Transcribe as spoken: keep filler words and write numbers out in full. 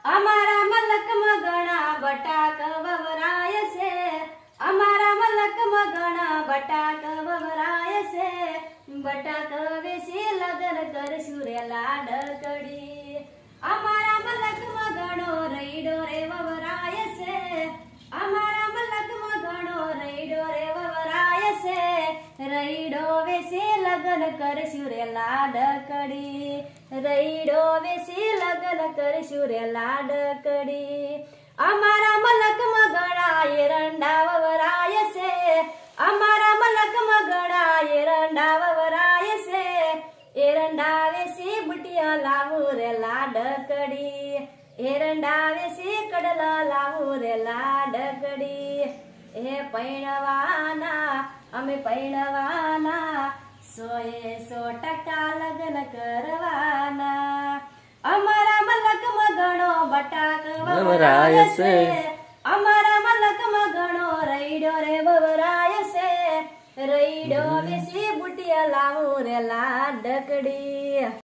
અમારા મલકમાં ઘણા બટાક વવરાય છે, અમારા મલકમાં ઘણા બટાક વવરાય છે, બટાક વેચી લગન કરશું રે લાડકડી. અમારા મલકમાં ઘણો રઈડો રે વવરાય છે, અમારા મલકમાં ઘણો રઈડો રે વવરાય છે, રઈડો વેચી લગન કરશું રે લાડકડી, રઈડો વેચી લગન કરશું રે લાડકડી. અમારા મલકમાં ઘણા એરંડા વવરાય છે, અમારા મલકમાં ઘણા એરંડા વવરાય છે, એરંડા વેચી બુટિયા લાવું રે લાડકડી, એરંડા વેચી કડલા લાવું રે લાડકડી. એ પૈણવાના અમે પૈણવાના, સોએ સો ટકા લગ્ન કરવાના. અમારા મલકમાં ઘણો બટાક વવરાય છે, અમારા મલકમાં ઘણો રઈડો રે વવરાય છે, રઈડો વેચી બુટિયા લાવું રે લાડકડી.